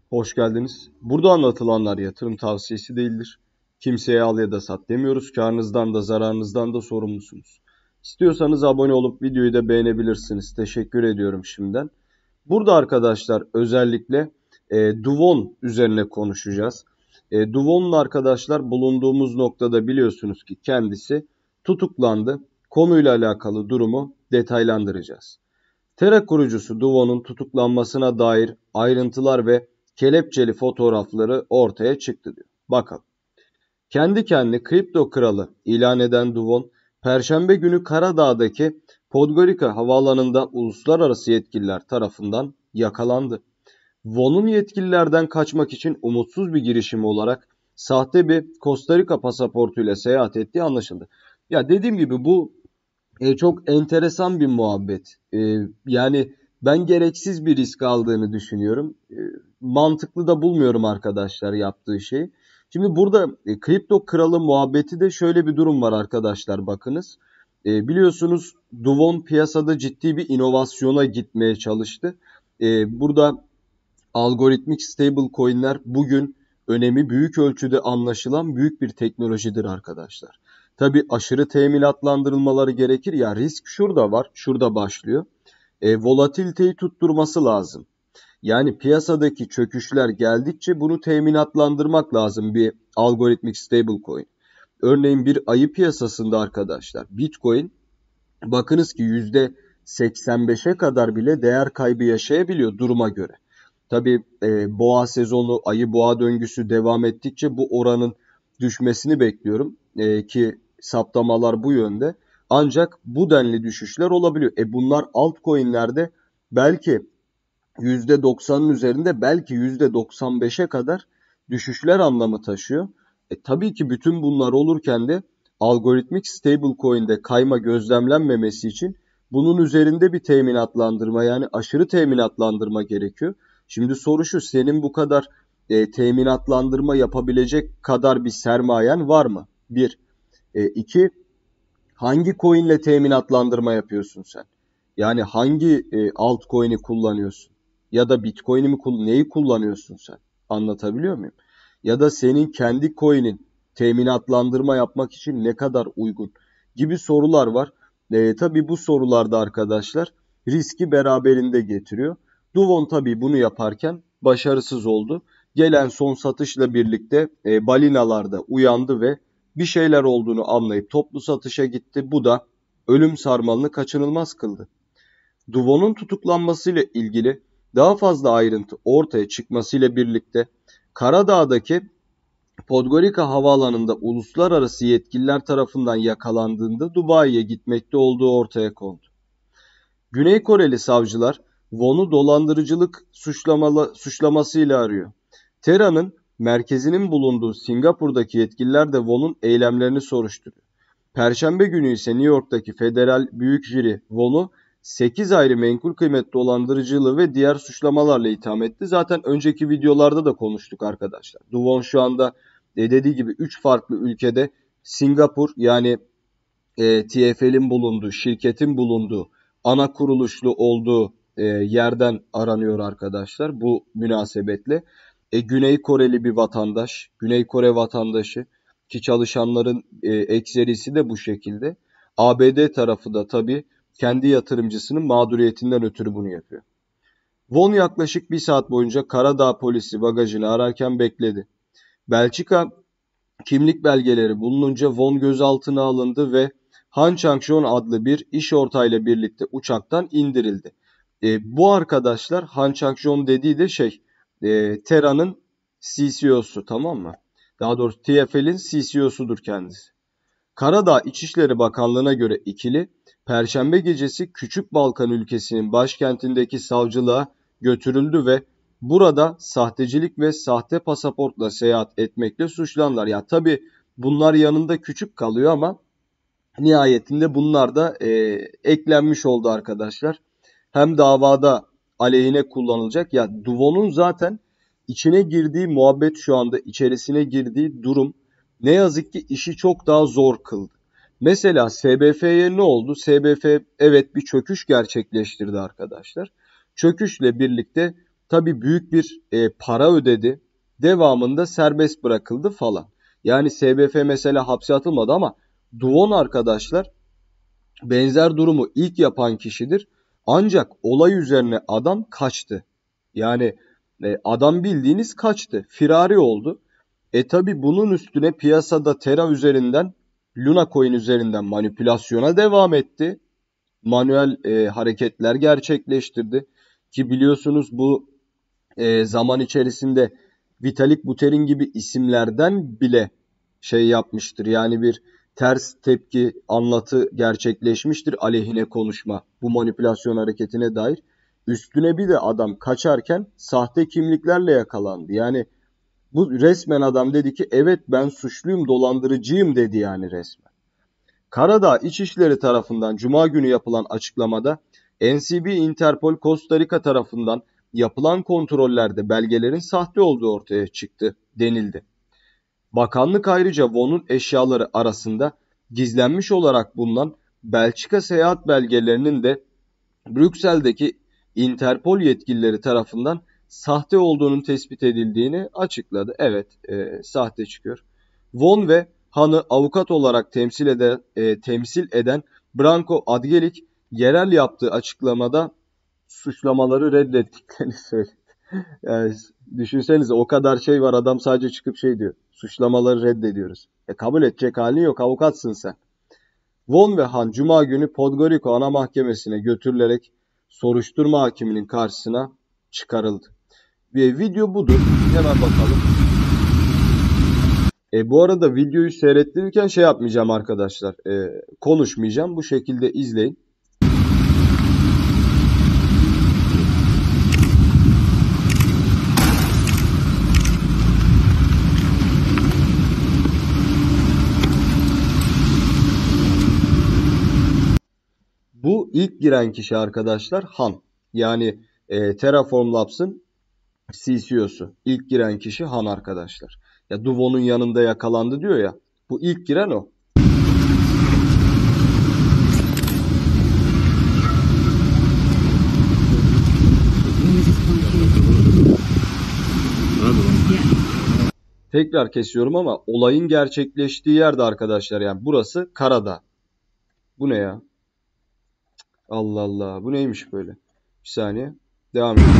Hoş geldiniz. Burada anlatılanlar yatırım tavsiyesi değildir. Kimseye al ya da sat demiyoruz. Karnınızdan da zararınızdan da sorumlusunuz. İstiyorsanız abone olup videoyu da beğenebilirsiniz. Teşekkür ediyorum şimdiden. Burada arkadaşlar özellikle Duvon üzerine konuşacağız. Duvon'un arkadaşlar bulunduğumuz noktada biliyorsunuz ki kendisi tutuklandı. Konuyla alakalı durumu detaylandıracağız. Terra kurucusu Duvon'un tutuklanmasına dair ayrıntılar ve kelepçeli fotoğrafları ortaya çıktı diyor. Bakalım. Kendi kendini kripto kralı ilan eden Duvon, Perşembe günü Karadağ'daki Podgorica havaalanında uluslararası yetkililer tarafından yakalandı. Von'un yetkililerden kaçmak için umutsuz bir girişimi olarak sahte bir Costa Rica pasaportuyla seyahat ettiği anlaşıldı. Ya dediğim gibi bu çok enteresan bir muhabbet. Yani ben gereksiz bir risk aldığını düşünüyorum. Mantıklı da bulmuyorum arkadaşlar yaptığı şeyi. Şimdi burada kripto kralı muhabbeti de şöyle bir durum var arkadaşlar bakınız. Biliyorsunuz Duvon piyasada ciddi bir inovasyona gitmeye çalıştı. Burada algoritmik stable coin'ler bugün önemi büyük ölçüde anlaşılan büyük bir teknolojidir arkadaşlar. Tabi aşırı teminatlandırılmaları gerekir ya, risk şurada var, şurada başlıyor. Volatiliteyi tutturması lazım. Yani piyasadaki çöküşler geldikçe bunu teminatlandırmak lazım bir algoritmik stable coin. Örneğin bir ayı piyasasında arkadaşlar Bitcoin bakınız ki %85'e kadar bile değer kaybı yaşayabiliyor duruma göre. Tabii boğa sezonu, ayı boğa döngüsü devam ettikçe bu oranın düşmesini bekliyorum. Ki saptamalar bu yönde. Ancak bu denli düşüşler olabiliyor. Bunlar altcoin'lerde belki %90'ın üzerinde, belki %95'e kadar düşüşler anlamı taşıyor. Tabii ki bütün bunlar olurken de algoritmik stablecoin'de kayma gözlemlenmemesi için bunun üzerinde bir teminatlandırma, yani aşırı teminatlandırma gerekiyor. Şimdi soru şu, senin bu kadar teminatlandırma yapabilecek kadar bir sermayen var mı? Bir. İki, hangi coin'le teminatlandırma yapıyorsun sen? Yani hangi altcoin'i kullanıyorsun? Ya da Bitcoin'i mi neyi kullanıyorsun sen? Anlatabiliyor muyum? Ya da senin kendi coin'in teminatlandırma yapmak için ne kadar uygun gibi sorular var. Tabii bu sorularda arkadaşlar riski beraberinde getiriyor. Duvon tabii bunu yaparken başarısız oldu. Gelen son satışla birlikte balinalar da uyandı ve bir şeyler olduğunu anlayıp toplu satışa gitti. Bu da ölüm sarmalını kaçınılmaz kıldı. Duvon'un tutuklanmasıyla ilgili daha fazla ayrıntı ortaya çıkmasıyla birlikte Karadağ'daki Podgorica havaalanında uluslararası yetkililer tarafından yakalandığında Dubai'ye gitmekte olduğu ortaya kondu. Güney Koreli savcılar Von'u dolandırıcılık suçlamasıyla arıyor. Terra'nın merkezinin bulunduğu Singapur'daki yetkililer de Von'un eylemlerini soruşturuyor. Perşembe günü ise New York'taki federal büyük jüri Von'u 8 ayrı menkul kıymet dolandırıcılığı ve diğer suçlamalarla itham etti. Zaten önceki videolarda da konuştuk arkadaşlar. Von şu anda dediği gibi 3 farklı ülkede Singapur, yani TFL'in bulunduğu, şirketin bulunduğu, ana kuruluşlu olduğu yerden aranıyor arkadaşlar bu münasebetle. Güney Koreli bir vatandaş, Güney Kore vatandaşı ki çalışanların ekserisi de bu şekilde. ABD tarafı da tabii kendi yatırımcısının mağduriyetinden ötürü bunu yapıyor. Von yaklaşık bir saat boyunca Karadağ polisi bagajını ararken bekledi. Belçika kimlik belgeleri bulununca Von gözaltına alındı ve Han Chang-shon adlı bir iş ortağıyla birlikte uçaktan indirildi. Bu arkadaşlar Han Chang-shon dediği de Terra'nın CCO'su, tamam mı? Daha doğrusu TFL'in CCO'sudur kendisi. Karadağ İçişleri Bakanlığı'na göre ikili Perşembe gecesi Küçük Balkan ülkesinin başkentindeki savcılığa götürüldü ve burada sahtecilik ve sahte pasaportla seyahat etmekle suçlandılar. Ya tabii bunlar yanında küçük kalıyor ama nihayetinde bunlar da eklenmiş oldu arkadaşlar. Hem davada aleyhine kullanılacak. Ya Duvon'un zaten içine girdiği muhabbet, şu anda içerisine girdiği durum ne yazık ki işi çok daha zor kıldı. Mesela SBF'ye ne oldu? SBF evet bir çöküş gerçekleştirdi arkadaşlar. Çöküşle birlikte Tabii büyük bir para ödedi. Devamında serbest bırakıldı falan. Yani SBF mesela hapse atılmadı ama Duvon arkadaşlar benzer durumu ilk yapan kişidir. Ancak olay üzerine adam kaçtı. Yani adam bildiğiniz kaçtı. Firari oldu. Tabi bunun üstüne piyasada Terra üzerinden, Luna Coin üzerinden manipülasyona devam etti. Manuel hareketler gerçekleştirdi. Ki biliyorsunuz bu zaman içerisinde Vitalik Buterin gibi isimlerden bile şey yapmıştır. Yani bir ters tepki anlatı gerçekleşmiştir aleyhine konuşma bu manipülasyon hareketine dair. Üstüne bir de adam kaçarken sahte kimliklerle yakalandı. Yani bu resmen adam dedi ki evet ben suçluyum, dolandırıcıyım dedi yani resmen. Karadağ İçişleri tarafından Cuma günü yapılan açıklamada NCB Interpol Costa Rica tarafından yapılan kontrollerde belgelerin sahte olduğu ortaya çıktı denildi. Bakanlık ayrıca Von'un eşyaları arasında gizlenmiş olarak bulunan Belçika seyahat belgelerinin de Brüksel'deki Interpol yetkilileri tarafından sahte olduğunun tespit edildiğini açıkladı. Evet, sahte çıkıyor. Von ve Han'ı avukat olarak temsil eden Branko Adgelik yerel yaptığı açıklamada suçlamaları reddettiklerini söyledi. Yani düşünsenize o kadar şey var, adam sadece çıkıp şey diyor. Suçlamaları reddediyoruz. Kabul edecek halin yok, avukatsın sen. Von ve Han Cuma günü Podgorica Ana Mahkemesi'ne götürülerek soruşturma hakiminin karşısına çıkarıldı. Bir video budur. Hemen bakalım. Bu arada videoyu seyrettirirken şey yapmayacağım arkadaşlar. Konuşmayacağım. Bu şekilde izleyin. Bu ilk giren kişi arkadaşlar Han. Yani Terraform Labs'ın CCO'su. İlk giren kişi Han arkadaşlar. Ya Duvon'un yanında yakalandı diyor ya. Bu ilk giren o. Tekrar kesiyorum ama olayın gerçekleştiği yerde arkadaşlar, yani burası Karadağ. Bu ne ya? Allah Allah. Bu neymiş böyle? Bir saniye. Devam edelim.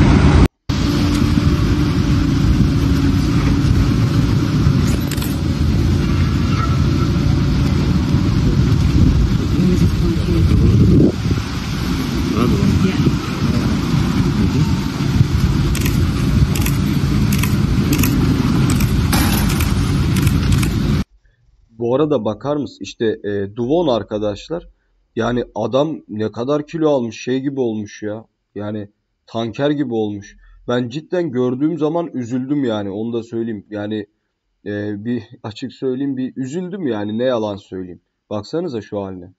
Bu arada bakar mısın? İşte Duvon arkadaşlar. Yani adam ne kadar kilo almış, şey gibi olmuş ya. Yani tanker gibi olmuş. Ben cidden gördüğüm zaman üzüldüm yani. Onu da söyleyeyim. Yani bir açık söyleyeyim, bir üzüldüm yani, ne yalan söyleyeyim. Baksanıza şu haline.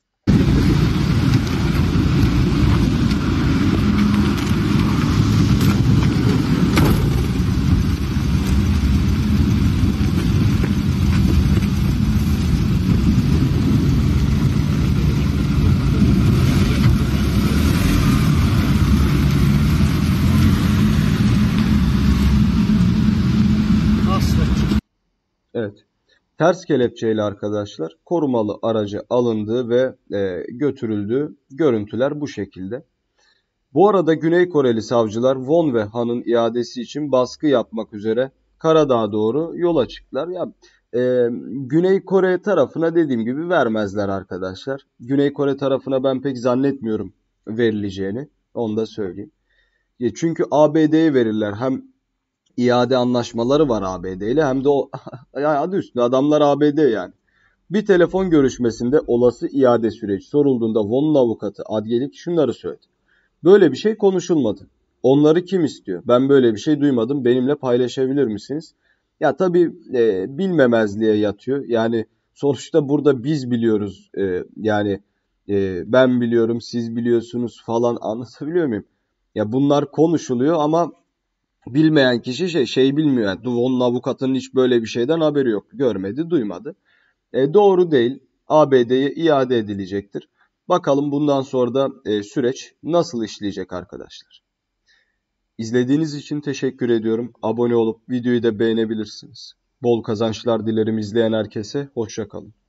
Evet. Ters kelepçeyle arkadaşlar korumalı araca alındığı ve götürüldüğü görüntüler bu şekilde. Bu arada Güney Koreli savcılar Von ve Han'ın iadesi için baskı yapmak üzere Karadağ'a doğru yola çıktılar. Ya Güney Kore tarafına dediğim gibi vermezler arkadaşlar. Güney Kore tarafına ben pek zannetmiyorum verileceğini. Onu da söyleyeyim. Çünkü ABD'ye verirler. Hem iade anlaşmaları var ABD ile, hem de o adı üstünde adamlar ABD yani. Bir telefon görüşmesinde olası iade süreci sorulduğunda Von'un avukatı Adgelik şunları söyledi. Böyle bir şey konuşulmadı. Onları kim istiyor? Ben böyle bir şey duymadım. Benimle paylaşabilir misiniz? Ya tabii bilmemezliğe yatıyor. Yani sonuçta burada biz biliyoruz. Yani ben biliyorum, siz biliyorsunuz falan, anlatabiliyor muyum? Ya bunlar konuşuluyor ama bilmeyen kişi şey bilmiyor. Yani Duvon'un avukatının hiç böyle bir şeyden haberi yok. Görmedi, duymadı. Doğru değil. ABD'ye iade edilecektir. Bakalım bundan sonra da süreç nasıl işleyecek arkadaşlar. İzlediğiniz için teşekkür ediyorum. Abone olup videoyu da beğenebilirsiniz. Bol kazançlar dilerim izleyen herkese. Hoşça kalın.